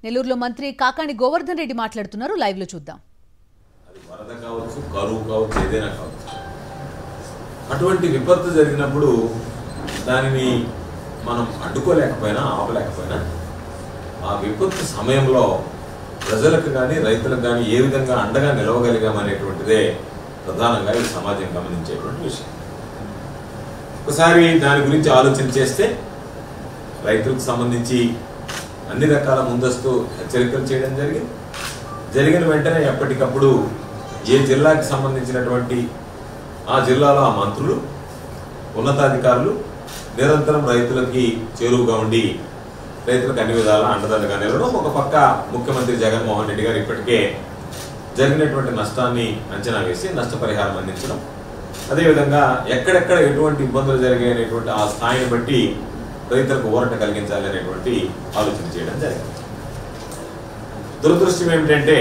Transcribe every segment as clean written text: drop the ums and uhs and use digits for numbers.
నెల్లూరులో మంత్రి కాకాణి గోవర్ధన్ రెడ్డి మాట్లాడుతున్నారు. లైవ్ లో చూద్దాం. వరద కావచ్చు, కరువు కావచ్చు, ఏదైనా కావచ్చు, అటువంటి విపత్తు జరిగినప్పుడు దానిని మనం అడ్డుకోలేకపోయినా ఆపలేకపోయినా ఆ విపత్తు సమయంలో ప్రజలకు కానీ రైతులకు కానీ ఏ విధంగా అండగా నిలవగలిగామనేటువంటిదే ప్రధానంగా ఈ సమాజం గమనించేటువంటి విషయం. ఒకసారి దాని గురించి ఆలోచన చేస్తే రైతులకు సంబంధించి అన్ని రకాల ముందస్తు హెచ్చరికలు చేయడం జరిగిన వెంటనే ఎప్పటికప్పుడు ఏ జిల్లాకి సంబంధించినటువంటి ఆ జిల్లాలో ఆ మంత్రులు, ఉన్నతాధికారులు నిరంతరం రైతులకి చేరువుగా ఉండి రైతులకు అన్ని విధాలా అండదండగా నిలవడం. ఒక పక్క ముఖ్యమంత్రి జగన్మోహన్ రెడ్డి గారు ఇప్పటికే జరిగినటువంటి నష్టాన్ని అంచనా వేసి నష్టపరిహారం అందించడం, అదేవిధంగా ఎక్కడెక్కడ ఎటువంటి ఇబ్బందులు జరిగాయనేటువంటి ఆ స్థాయిని బట్టి రైతులకు ఊరట కలిగించాలి అనేటువంటి ఆలోచన చేయడం జరిగింది. దురదృష్టం ఏమిటంటే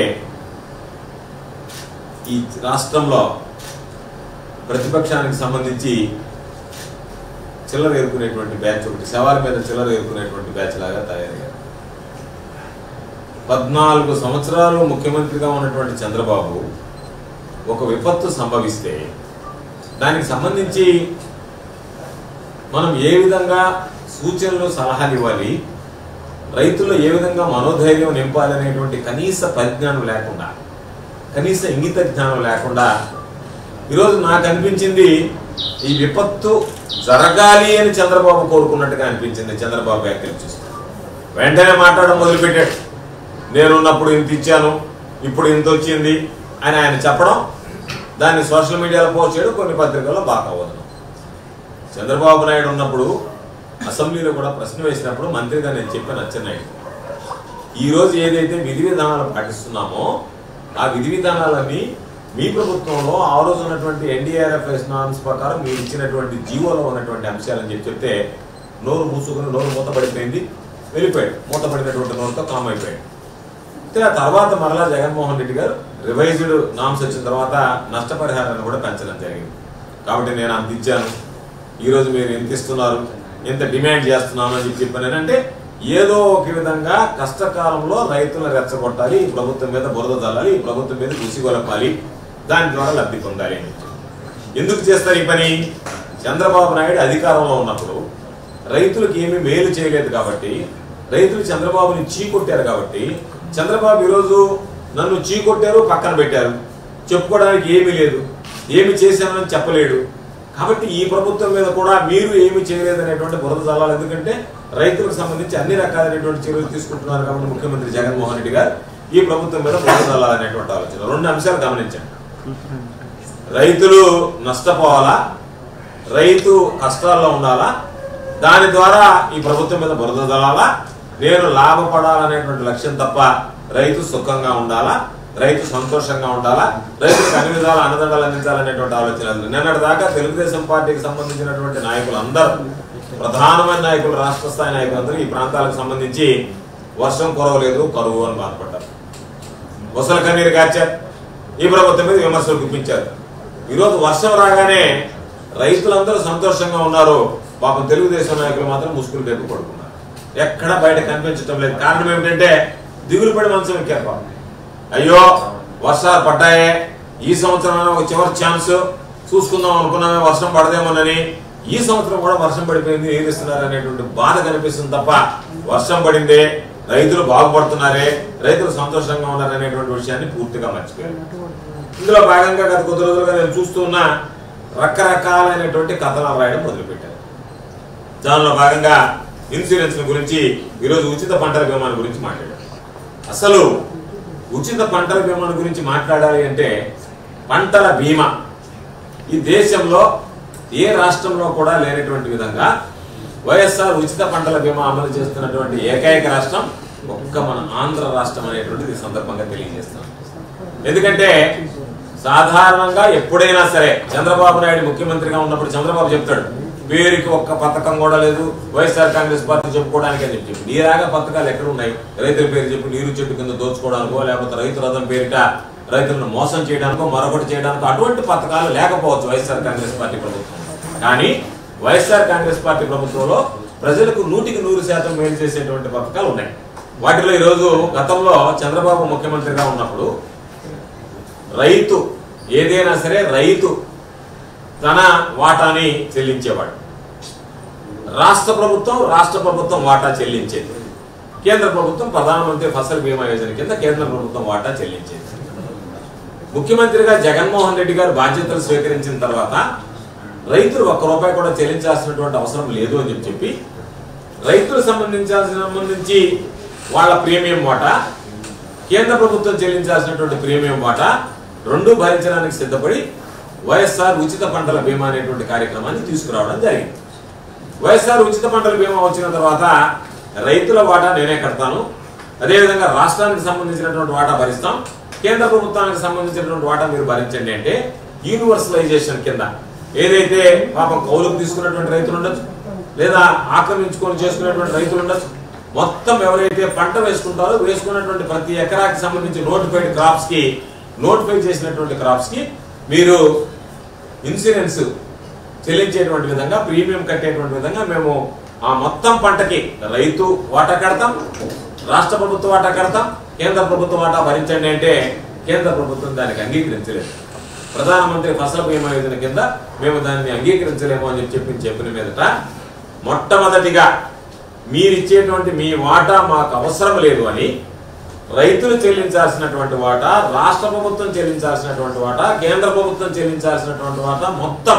ఈ రాష్ట్రంలో ప్రతిపక్షానికి సంబంధించి చిల్లర ఏరుకునేటువంటి బ్యాచ్ ఒకటి, శవాల మీద చిల్లర ఏరుకునేటువంటి బ్యాచ్ లాగా తయారయ్యారు. 14 సంవత్సరాలు ముఖ్యమంత్రిగా ఉన్నటువంటి చంద్రబాబు ఒక విపత్తు సంభవిస్తే దానికి సంబంధించి మనం ఏ విధంగా సూచనలు సలహాలు ఇవ్వాలి, రైతుల్లో ఏ విధంగా మనోధైర్యం నింపాలనేటువంటి కనీస పరిజ్ఞానం లేకుండా, కనీస ఇంగిత జ్ఞానం లేకుండా ఈరోజు నాకు అనిపించింది ఈ విపత్తు జరగాలి అని చంద్రబాబు కోరుకున్నట్టుగా అనిపించింది. చంద్రబాబు వ్యాఖ్యలు చూస్తే వెంటనే మాట్లాడడం మొదలుపెట్టాడు. నేనున్నప్పుడు ఇంత ఇచ్చాను, ఇప్పుడు ఇంత వచ్చింది అని ఆయన చెప్పడం, దాన్ని సోషల్ మీడియాలో పోస్ట్ చేయడం, కొన్ని పత్రికల్లో బాగా వదలం. చంద్రబాబు నాయుడు ఉన్నప్పుడు అసెంబ్లీలో కూడా ప్రశ్న వేసినప్పుడు మంత్రిగా నేను చెప్పాను అచ్చెన్నాయుడు, ఈరోజు ఏదైతే విధి విధానాలు పాటిస్తున్నామో ఆ విధి విధానాలన్నీ మీ ప్రభుత్వంలో ఆ రోజు ఉన్నటువంటి ఎన్డీఆర్ఎఫ్ నామ్స్ ప్రకారం మీరు ఇచ్చినటువంటి జీవోలో ఉన్నటువంటి అంశాలని చెప్తే నోరు మూసుకుని నోరు మూతపడిపోయింది, వెళ్ళిపోయాడు. మూతపడినటువంటి నోరుతో కామ్ అయిపోయాడు. ఆ తర్వాత మరలా జగన్మోహన్ రెడ్డి గారు రివైజ్డ్ నామ్స్ వచ్చిన తర్వాత నష్టపరిహారాన్ని కూడా పెంచడం జరిగింది. కాబట్టి నేను అంత ఇచ్చాను, ఈరోజు మీరు ఎంత ఇస్తున్నారు, ఎంత డిమాండ్ చేస్తున్నాను అని చెప్పాను. అంటే ఏదో ఒక విధంగా కష్టకాలంలో రైతులను రెచ్చగొట్టాలి, ఈ ప్రభుత్వం మీద బురద చల్లాలి, ఈ ప్రభుత్వం మీద ఉసిగొలపాలి, దాని ద్వారా లబ్ధి పొందాలి అని. ఎందుకు చేస్తారు ఈ పని? చంద్రబాబు నాయుడు అధికారంలో ఉన్నప్పుడు రైతులకు ఏమీ మేలు చేయలేదు కాబట్టి, రైతులు చంద్రబాబుని చీకొట్టారు కాబట్టి, చంద్రబాబు ఈరోజు నన్ను చీకొట్టారు, పక్కన పెట్టారు, చెప్పుకోవడానికి ఏమీ లేదు, ఏమి చేశానని చెప్పలేడు. కాబట్టి ఈ ప్రభుత్వం మీద కూడా మీరు ఏమి చేయలేదు అనేటువంటి బురద చల్లాలి. ఎందుకంటే రైతులకు సంబంధించి అన్ని రకాలైనటువంటి చర్యలు తీసుకుంటున్నారు కాబట్టి ముఖ్యమంత్రి జగన్మోహన్ రెడ్డి గారు ఈ ప్రభుత్వం మీద బురద చల్లాలనేటువంటి ఆలోచన. 2 అంశాలు గమనించండి. రైతులు నష్టపోవాలా, రైతు కష్టాల్లో ఉండాలా, దాని ద్వారా ఈ ప్రభుత్వం మీద బురద చల్లాలా, నేను లాభపడాలనేటువంటి లక్ష్యం తప్ప రైతు సుఖంగా ఉండాలా, రైతు సంతోషంగా ఉండాలా, రైతులకు అన్ని విధాలు అండదండలు అందించాలనేటువంటి ఆలోచన. నిన్నటి దాకా తెలుగుదేశం పార్టీకి సంబంధించినటువంటి నాయకులు అందరూ, ప్రధానమైన నాయకులు, రాష్ట్ర స్థాయి నాయకులందరూ ఈ ప్రాంతాలకు సంబంధించి వర్షం కురవలేదు, కరువు అని బాధపడ్డారు, ముసల కన్నీరు కార్చారు, ఈ ప్రభుత్వం మీద విమర్శలు గుప్పించారు. ఈరోజు వర్షం రాగానే రైతులందరూ సంతోషంగా ఉన్నారు, పాపం తెలుగుదేశం నాయకులు మాత్రం ముసుగులు పెట్టి పడుకున్నారు, ఎక్కడ బయట కనిపించడం లేదు. కారణం ఏమిటంటే దిగులు పడి మనసు ఎక్కారు. పాపం అయ్యో వర్షాలు పడ్డాయే, ఈ సంవత్సరం ఒక చివరి ఛాన్స్ చూసుకుందాం అనుకున్నామే, వర్షం పడదేమోనని, ఈ సంవత్సరం కూడా వర్షం పడిపోయింది, ఏదిస్తున్నారు అనేటువంటి బాధ కనిపిస్తుంది తప్ప వర్షం పడిందే, రైతులు బాగుపడుతున్నారే, రైతులు సంతోషంగా ఉన్నారు అనేటువంటి విషయాన్ని పూర్తిగా మర్చిపోయారు. ఇందులో భాగంగా గత కొద్ది రోజులుగా నేను చూస్తున్న రకరకాలైనటువంటి కథనాలు రాయడం మొదలుపెట్టారు. దానిలో భాగంగా ఇన్సూరెన్స్ గురించి, ఈరోజు ఉచిత పంటల బీమా గురించి మాట్లాడారు. అసలు ఉచిత పంటల బీమా గురించి మాట్లాడాలి అంటే, పంటల బీమా ఈ దేశంలో ఏ రాష్ట్రంలో కూడా లేనటువంటి విధంగా వైఎస్ఆర్ ఉచిత పంటల బీమా అమలు చేస్తున్నటువంటి ఏకైక రాష్ట్రం ఒక్క మన ఆంధ్ర రాష్ట్రం అనేటువంటిది సందర్భంగా తెలియజేస్తాం. ఎందుకంటే సాధారణంగా ఎప్పుడైనా సరే చంద్రబాబు నాయుడు ముఖ్యమంత్రిగా ఉన్నప్పుడు చంద్రబాబు చెప్తాడు, పేరుకి ఒక్క పథకం కూడా లేదు వైఎస్ఆర్ కాంగ్రెస్ పార్టీ చెప్పుకోవడానికి అని చెప్పి. నీరాగా పథకాలు ఎక్కడ ఉన్నాయి? రైతుల పేరు చెప్పి నీరు చెట్టు కింద దోచుకోవడానికో, లేకపోతే రైతు రథం పేరిట రైతులను మోసం చేయడానికో, మరొకటి చేయడానికో అటువంటి పథకాలు లేకపోవచ్చు వైఎస్ఆర్ కాంగ్రెస్ పార్టీ ప్రభుత్వం. కానీ వైఎస్ఆర్ కాంగ్రెస్ పార్టీ ప్రభుత్వంలో ప్రజలకు 100% మేలు చేసేటువంటి పథకాలు ఉన్నాయి. వాటిలో ఈరోజు గతంలో చంద్రబాబు ముఖ్యమంత్రిగా ఉన్నప్పుడు రైతు ఏదైనా సరే రైతు తన వాటాని చెల్లించేవాడు, రాష్ట్ర ప్రభుత్వం వాటా చెల్లించేది, కేంద్ర ప్రభుత్వం ప్రధానమంత్రి ఫసల్ బీమా యోజన కింద కేంద్ర ప్రభుత్వం వాటా చెల్లించేది. ముఖ్యమంత్రిగా జగన్మోహన్ రెడ్డి గారు బాధ్యతలు స్వీకరించిన తర్వాత రైతులు ₹1 కూడా చెల్లించాల్సినటువంటి అవసరం లేదు అని చెప్పి రైతులకు సంబంధించి వాళ్ళ ప్రీమియం వాటా, కేంద్ర ప్రభుత్వం చెల్లించాల్సినటువంటి ప్రీమియం వాటా రెండు భరించడానికి సిద్ధపడి వైఎస్ఆర్ ఉచిత పంటల బీమా అనేటువంటి కార్యక్రమాన్ని తీసుకురావడం జరిగింది. వైఎస్ఆర్ ఉచిత పంటల బీమా వచ్చిన తర్వాత రైతుల వాటా నేనే కడతాను, అదేవిధంగా రాష్ట్రానికి సంబంధించినటువంటి వాటా భరిస్తాం, కేంద్ర ప్రభుత్వానికి సంబంధించినటువంటి వాటా మీరు భరించండి అంటే యూనివర్సలైజేషన్ కింద ఏదైతే పాపం కౌలుకు తీసుకున్నటువంటి రైతులు ఉండొచ్చు, లేదా ఆక్రమించుకొని చేసుకునేటువంటి రైతులు ఉండొచ్చు, మొత్తం ఎవరైతే పంట వేసుకుంటారో వేసుకున్నటువంటి ప్రతి ఎకరాకి సంబంధించి నోటిఫై చేసినటువంటి క్రాప్స్ కి మీరు ఇన్సూరెన్స్ చెల్లించేటువంటి విధంగా, ప్రీమియం కట్టేటువంటి విధంగా మేము ఆ మొత్తం పంటకి రైతు వాటా కడతాం, రాష్ట్ర ప్రభుత్వ వాటా కడతాం, కేంద్ర ప్రభుత్వ వాటా భరించండి అంటే కేంద్ర ప్రభుత్వం దానికి అంగీకరించలేదు. ప్రధానమంత్రి ఫసల్ బీమా యోజన కింద మేము దాన్ని అంగీకరించలేము అని చెప్పిన మీదట మొట్టమొదటిగా మీరిచ్చేటువంటి మీ వాటా మాకు అవసరం లేదు అని రైతులు చెల్లించాల్సినటువంటి వాటా, రాష్ట్ర ప్రభుత్వం చెల్లించాల్సినటువంటి వాటా, కేంద్ర ప్రభుత్వం చెల్లించాల్సినటువంటి వాటా మొత్తం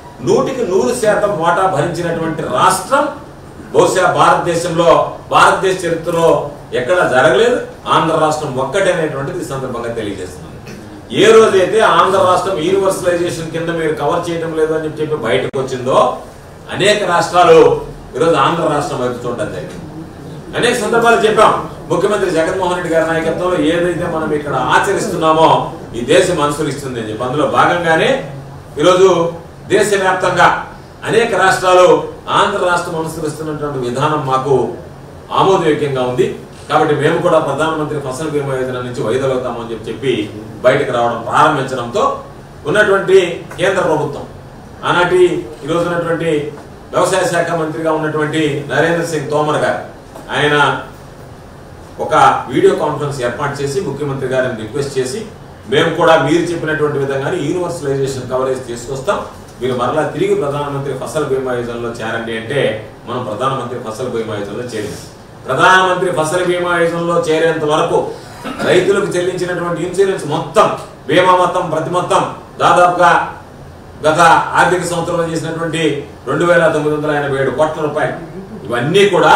100% వాటా భరించినటువంటి రాష్ట్రం బహుశా భారతదేశ చరిత్రలో ఎక్కడ జరగలేదు. ఆంధ్ర రాష్ట్రం ఒక్కటే అనేటువంటిది ఈ సందర్భంగా తెలియజేస్తున్నాను. ఏ రోజైతే ఆంధ్ర రాష్ట్రం యూనివర్సలైజేషన్ కింద మీరు కవర్ చేయడం లేదు అని చెప్పి బయటకు వచ్చిందో అనేక రాష్ట్రాలు ఈరోజు ఆంధ్ర రాష్ట్రం వైపు చూడడం జరిగింది. అనేక సందర్భాలు చెప్పాం. ముఖ్యమంత్రి జగన్మోహన్ రెడ్డి గారి నాయకత్వంలో ఏదైతే మనం ఇక్కడ ఆచరిస్తున్నామో ఈ దేశం అనుసరిస్తుంది అని చెప్పి అందులో భాగంగానే ఈరోజు దేశవ్యాప్తంగా అనేక రాష్ట్రాలు ఆంధ్ర రాష్ట్రం అనుసరిస్తున్నటువంటి విధానం మాకు ఆమోదయోగ్యంగా ఉంది. కాబట్టి మేము కూడా ప్రధానమంత్రి ఫసల్ బీమా యోజన నుంచి వైదొలుగుతామని చెప్పి బయటకు రావడం ప్రారంభించడంతో ఉన్నటువంటి కేంద్ర ప్రభుత్వం ఆనాటి ఈరోజు ఉన్నటువంటి వ్యవసాయ శాఖ మంత్రిగా ఉన్నటువంటి నరేంద్ర సింగ్ తోమర్ గారు ఆయన ఒక వీడియో కాన్ఫరెన్స్ ఏర్పాటు చేసి ముఖ్యమంత్రి గారిని రిక్వెస్ట్ చేసి మేము కూడా మీరు చెప్పినటువంటి విధంగానే యూనివర్సలైజేషన్ కవరేజ్ తీసుకొస్తాం, మీరు మరలా తిరిగి ప్రధానమంత్రి ఫసల్ బీమా యోజనలో చేరండి అంటే మనం ప్రధానమంత్రి ఫసల్ బీమా యోజనలో చేరాం. ప్రధానమంత్రి ఫసల్ బీమా యోజనలో చేరేంత వరకు రైతులకు చెల్లించినటువంటి ఇన్సూరెన్స్ మొత్తం బీమా మొత్తం దాదాపుగా గత ఆర్థిక సంవత్సరంలో చేసినటువంటి 2,987 కోట్ల రూపాయలు ఇవన్నీ కూడా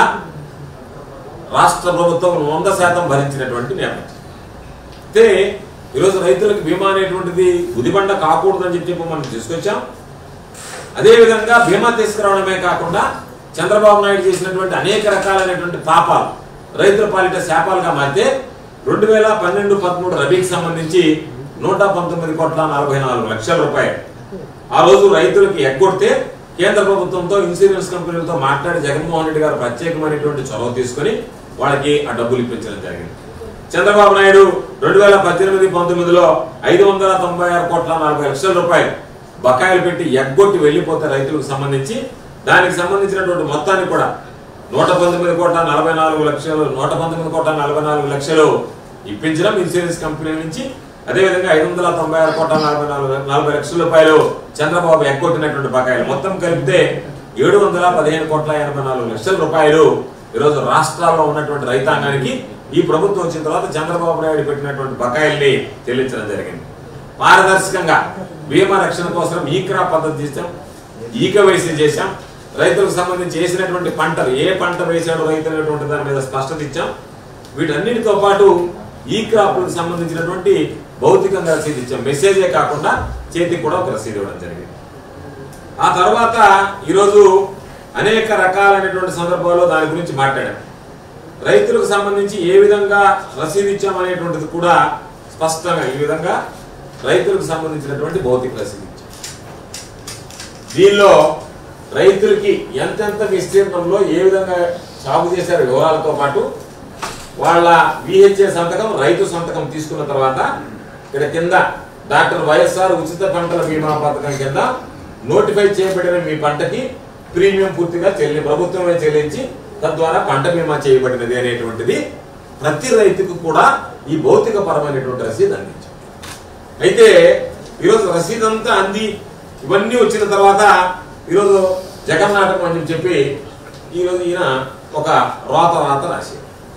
రాష్ట్ర ప్రభుత్వం 100% భరించినటువంటి నేపథ్యం. అయితే ఈరోజు రైతులకు బీమా అనేటువంటిది ఉదిబండ కాకూడదని చెప్పి మనం తీసుకొచ్చాం. అదేవిధంగా బీమా తీసుకురావడమే కాకుండా చంద్రబాబు నాయుడు చేసినటువంటి అనేక రకాలైనటువంటి పాపాలు రైతుల పాలిట శాపాలుగా మారితే 2012-13 రబీకి సంబంధించి 119,44 లక్షల రూపాయలు ఆ రోజు రైతులకి ఎగ్గొడితే కేంద్ర ప్రభుత్వంతో ఇన్సూరెన్స్ కంపెనీలతో మాట్లాడి జగన్మోహన్ రెడ్డి గారు ప్రత్యేకమైనటువంటి చొరవ తీసుకుని వాళ్ళకి ఆ డబ్బులు ఇప్పించడం జరిగింది. చంద్రబాబు నాయుడు 2018-19లో 596,40 లక్షల రూపాయలు బకాయిలు పెట్టి ఎగ్గొట్టి వెళ్లిపోతే రైతులకు సంబంధించి దానికి సంబంధించినటువంటి మొత్తాన్ని కూడా 119,44 లక్షలు ఇప్పించడం ఇన్సూరెన్స్ కంపెనీ నుంచి, అదేవిధంగా 596,40 లక్షల రూపాయలు చంద్రబాబు ఎగ్గొట్టినటువంటి బకాయిలు మొత్తం కలిపితే 715,84 లక్షల రూపాయలు ఈరోజు రాష్ట్రాల్లో ఉన్నటువంటి రైతాంగానికి ఈ ప్రభుత్వం వచ్చిన తర్వాత చంద్రబాబు నాయుడు పెట్టినటువంటి బకాయిల్ని చెల్లించడం జరిగింది. పారదర్శకంగా బీమా రక్షణ కోసం ఈ క్రాప్ పద్ధతి చేశాం, ఈకేవైసీ చేశాం, రైతులకు సంబంధించి వేసినటువంటి పంటలు ఏ పంట వేసాడు రైతు అనేటువంటి దాని మీద స్పష్టత ఇచ్చాం. వీటన్నిటితో పాటు ఈ క్రాప్లకు సంబంధించినటువంటి భౌతికంగా రసీదు ఇచ్చాం. మెసేజే కాకుండా చేతికి కూడా ఒక రసీదు ఇవ్వడం జరిగింది. ఆ తర్వాత ఈరోజు అనేక రకాలైనటువంటి సందర్భాల్లో దాని గురించి మాట్లాడాం. రైతులకు సంబంధించి ఏ విధంగా రసీదు ఇచ్చామనేటువంటిది కూడా స్పష్టంగా ఈ విధంగా రైతులకు సంబంధించినటువంటి భౌతిక రసీదు ఇచ్చాం. దీనిలో రైతులకి ఎంతెంత విస్తీర్ణంలో ఏ విధంగా సాగు చేశారు వివరాలతో పాటు వాళ్ళ విహెచ్ఏ సంతకం, రైతు సంతకం తీసుకున్న తర్వాత ఇక్కడ కింద డాక్టర్ వైఎస్ఆర్ ఉచిత పంటల బీమా పథకం కింద నోటిఫై చేయబడిన మీ పంటకి ప్రీమియం పూర్తిగా ప్రభుత్వమే చెల్లించి తద్వారా పంట బీమా చేయబడినది అనేటువంటిది ప్రతి రైతుకు కూడా ఈ భౌతికపరమైనటువంటి రసీదు అందించాం. అయితే ఈరోజు రసీదు అంతా అంది ఇవన్నీ వచ్చిన తర్వాత ఈరోజు జగన్నాటకం అని చెప్పి ఈరోజు ఈయన ఒక రాత రాశాడు.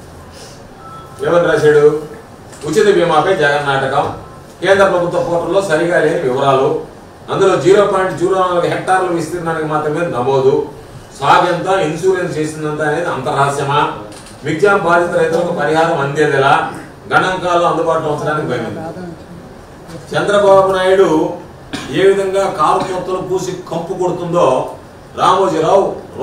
ఏమని రాశాడు? ఉచిత బీమాపై జగన్నాటకం, కేంద్ర ప్రభుత్వ పోర్టల్లో సరిగా లేని వివరాలు, అందులో 0.04 హెక్టార్ల విస్తీర్ణానికి మాత్రమే నమోదు, సాగు ఎంత, ఇన్సూరెన్స్ చేసిందంత అనేది అంతరహస్యమా, మిగ్జాం బాధిత రైతులకు పరిహారం అందేదిలా, గణాంకాలు అందుబాటులో ఉంచడానికి భయమైంది. చంద్రబాబు నాయుడు ఏ విధంగా కారు కొత్తలు పూసి కంపు కొడుతుందో రామోజీరావు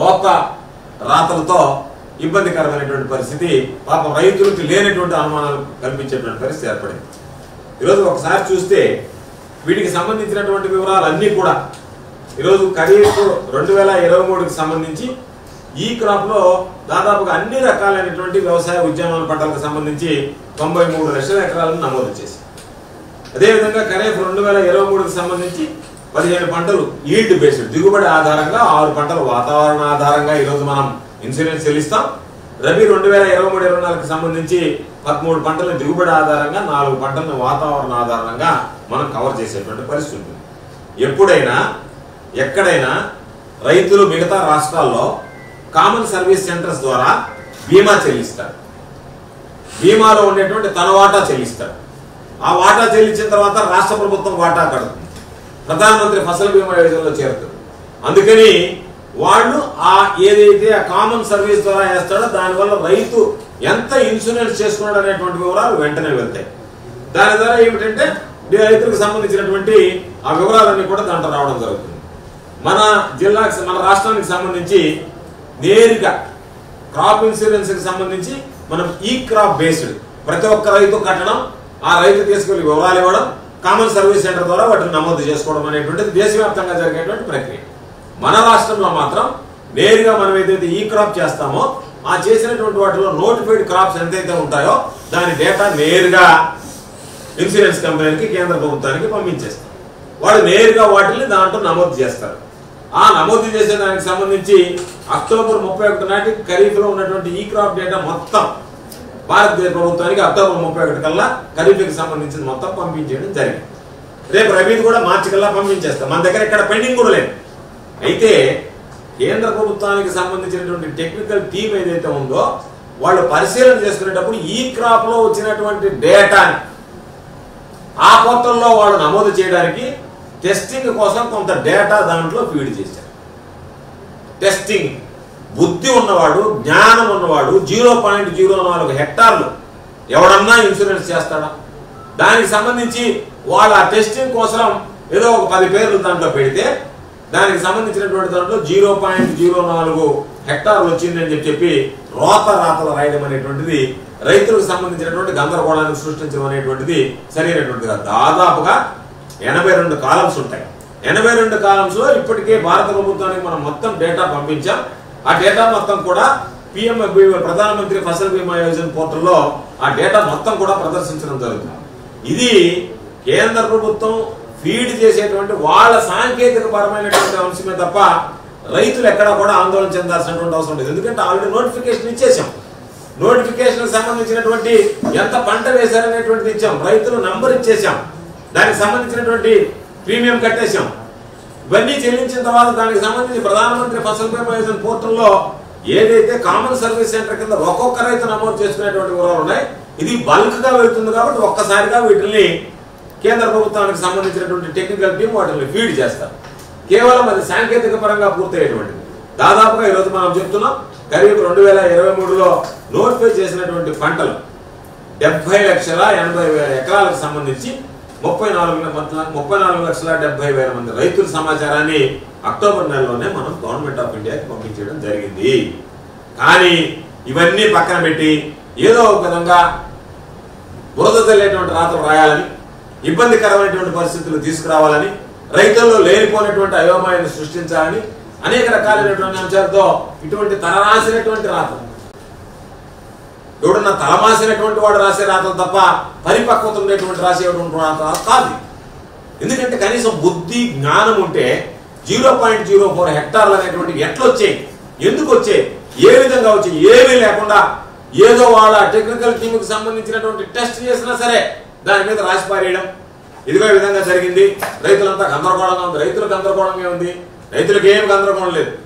రాతలతో ఇబ్బందికరమైనటువంటి పరిస్థితి, పాపం రైతులకు లేనటువంటి అనుమానాలు కల్పించేటువంటి పరిస్థితి ఏర్పడింది. ఈరోజు ఒకసారి చూస్తే వీటికి సంబంధించినటువంటి వివరాలన్నీ కూడా ఈరోజు ఖరీఫ్ 2023కి సంబంధించి ఈ క్రాప్లో దాదాపుగా అన్ని రకాలైనటువంటి వ్యవసాయ ఉద్యానవన పంటలకు సంబంధించి 93 లక్షల ఎకరాలను నమోదు చేసి, అదేవిధంగా ఖరీఫ్ 2023కి సంబంధించి 15 పంటలు ఈల్డ్ బేస్డ్ దిగుబడి ఆధారంగా, 6 పంటలు వాతావరణ ఆధారంగా ఈరోజు మనం ఇన్సూరెన్స్ చెల్లిస్తాం. రబీ 2023-24కి సంబంధించి 13 పంటల దిగుబడి ఆధారంగా, 4 పంటలను వాతావరణ ఆధారంగా మనం కవర్ చేసేటువంటి పరిస్థితి ఉంటుంది. ఎప్పుడైనా ఎక్కడైనా రైతులు మిగతా రాష్ట్రాల్లో కామన్ సర్వీస్ సెంటర్స్ ద్వారా బీమా చెల్లిస్తారు. బీమాలో ఉండేటువంటి తన వాటా చెల్లిస్తారు. ఆ వాటా చెల్లించిన తర్వాత రాష్ట్ర ప్రభుత్వం వాటా కడుతుంది, ప్రధానమంత్రి ఫసల్ బీమా యోజనలో చేరుతుంది. అందుకని వాళ్ళు ఏదైతే ఆ కామన్ సర్వీస్ ద్వారా వేస్తాడో దానివల్ల రైతు ఎంత ఇన్సూరెన్స్ చేసుకున్నాడు అనేటువంటి వివరాలు వెంటనే వెళ్తాయి. దాని ద్వారా ఏమిటంటే రైతులకు సంబంధించినటువంటి ఆ వివరాలన్నీ కూడా దాంట్లో రావడం జరుగుతుంది. మన రాష్ట్రానికి సంబంధించి నేరుగా క్రాప్ ఇన్సూరెన్స్ కి సంబంధించి మనం ఈ క్రాప్ బేస్డ్ ప్రతి ఒక్క రైతు కట్టడం, ఆ రైతు తీసుకెళ్లి వివరాలు ఇవ్వడం, కామన్ సర్వీస్ సెంటర్ ద్వారా వాటిని నమోదు చేసుకోవడం అనేటువంటిది దేశవ్యాప్తంగా జరిగేటువంటి ప్రక్రియ. మన రాష్ట్రంలో మాత్రం నేరుగా మనం ఏదైతే ఈ క్రాప్ చేస్తామో ఆ చేసినటువంటి వాటిలో నోటిఫైడ్ క్రాప్స్ ఎంతైతే ఉంటాయో దాని డేటా నేరుగా ఇన్సూరెన్స్ కంపెనీకి, కేంద్ర ప్రభుత్వానికి పంపించేస్తారు. వాళ్ళు నేరుగా వాటిని దాంట్లో నమోదు చేస్తారు. ఆ నమోదు చేసే దానికి సంబంధించి అక్టోబర్ 31 నాటి ఖరీఫ్ లో ఉన్నటువంటి ఈ క్రాప్ డేటా మొత్తం భారతదేశ ప్రభుత్వానికి అక్టోబర్ 31 కల్లా ఖరీఫ్కి సంబంధించిన మొత్తం పంపించడం జరిగింది. రేపు రబీది కూడా మార్చి కల్లా పంపించేస్తాం. మన దగ్గర ఇక్కడ పెండింగ్ కూడా లేదు. అయితే కేంద్ర ప్రభుత్వానికి సంబంధించినటువంటి టెక్నికల్ టీం ఏదైతే ఉందో వాళ్ళు పరిశీలన చేసుకునేటప్పుడు ఈ క్రాప్ లో వచ్చినటువంటి డేటాని ఆ పోర్టల్లో వాళ్ళు నమోదు చేయడానికి టెస్టింగ్ కోసం కొంత డేటా దాంట్లో ఫీడ్ చేశారు. టెస్టింగ్ బుద్ధి ఉన్నవాడు, జ్ఞానం ఉన్నవాడు 0.04 హెక్టార్లు ఎవడన్నా ఇన్సూరెన్స్ చేస్తాడా? దానికి సంబంధించి వాళ్ళు ఆ టెస్టింగ్ కోసం ఏదో ఒక 10 పేర్లు దాంట్లో పెడితే దానికి సంబంధించినటువంటి దాంట్లో 0.04 హెక్టార్లు వచ్చిందని చెప్పి రాతలు రాయడం అనేటువంటిది రైతులకు సంబంధించినటువంటి గందరగోళాన్ని సృష్టించడం అనేటువంటిది సరైనటువంటిది కాదు. దాదాపుగా 82 కాలమ్స్ ఉంటాయి. 82 కాలమ్స్ లో ఇప్పటికే భారత ప్రభుత్వానికి మనం మొత్తం డేటా పంపించాం. ఆ డేటా మొత్తం కూడా ప్రధానమంత్రి ఫసల్ బీమా యోజన పోర్టల్లో ఆ డేటా మొత్తం కూడా ప్రదర్శించడం జరుగుతుంది. ఇది కేంద్ర ప్రభుత్వం ఫీడ్ చేసేటువంటి వాళ్ళ సాంకేతిక పరమైనటువంటి అంశమే తప్ప రైతులు ఎక్కడ కూడా ఆందోళన చెందాల్సినటువంటి అవసరం లేదు. ఎందుకంటే ఆల్రెడీ నోటిఫికేషన్ ఇచ్చేసాం. నోటిఫికేషన్ సంబంధించినటువంటి ఎంత పంట వేశారనేటువంటిది ఇచ్చాం, రైతులు నంబర్ ఇచ్చేసాం, దానికి సంబంధించినటువంటి ప్రీమియం కట్టేశాం. ఇవన్నీ చెల్లించిన తర్వాత దానికి సంబంధించి ప్రధానమంత్రి ఫసల్ బీమా యోజన పోర్టల్లో ఏదైతే కామన్ సర్వీస్ సెంటర్ కింద ఒక్కొక్క రైతు నమోదు చేసుకునేటువంటి వివరాలు ఉన్నాయి. ఇది బల్క్ గా వెళ్తుంది కాబట్టి ఒక్కసారిగా వీటిని కేంద్ర ప్రభుత్వానికి సంబంధించినటువంటి టెక్నికల్ టీం వాటిని ఫీడ్ చేస్తారు. కేవలం అది సాంకేతిక పరంగా పూర్తయ్యేటువంటిది. దాదాపుగా ఈరోజు మనం చెప్తున్నాం ఖరీఫ్ 2023లో నోటిఫై చేసినటువంటి పంటలు 70,80,000 ఎకరాలకు సంబంధించి 34,70,000 మంది రైతుల సమాచారాన్ని అక్టోబర్ నెలలోనే మనం గవర్నమెంట్ ఆఫ్ ఇండియాకి పంపించడం జరిగింది. కానీ ఇవన్నీ పక్కన పెట్టి ఏదో ఒక విధంగా బురద తల్లేటువంటి రాతలు రాయాలని, ఇబ్బందికరమైనటువంటి పరిస్థితులు తీసుకురావాలని, రైతుల్లో లేనిపోయినటువంటి అయోమయాన్ని సృష్టించాలని అనేక రకాలైనటువంటి అంశాలతో ఇటువంటి తలరాసినటువంటి రాతలు, ఎవడన్నా తలమాసినటువంటి వాడు రాసే రాతలు తప్ప పరిపక్వత ఉండేటువంటి రాసేటువంటి రాతలు కాదు. ఎందుకంటే కనీసం బుద్ధి జ్ఞానం ఉంటే 0.04 హెక్టార్లు అనేటువంటి ఎట్లొచ్చాయి, ఎందుకు వచ్చాయి, ఏ విధంగా వచ్చాయి, ఏమీ లేకుండా ఏదో వాళ్ళ టెక్నికల్ టీంకి సంబంధించినటువంటి టెస్ట్ చేసినా సరే దాని మీద రాసి పారేయడం, ఇదిగో ఈ విధంగా జరిగింది, రైతులంతా గందరగోళంగా ఉంది. రైతులకు గందరగోళంగా ఉంది, రైతులకు ఏం గందరగోళం లేదు.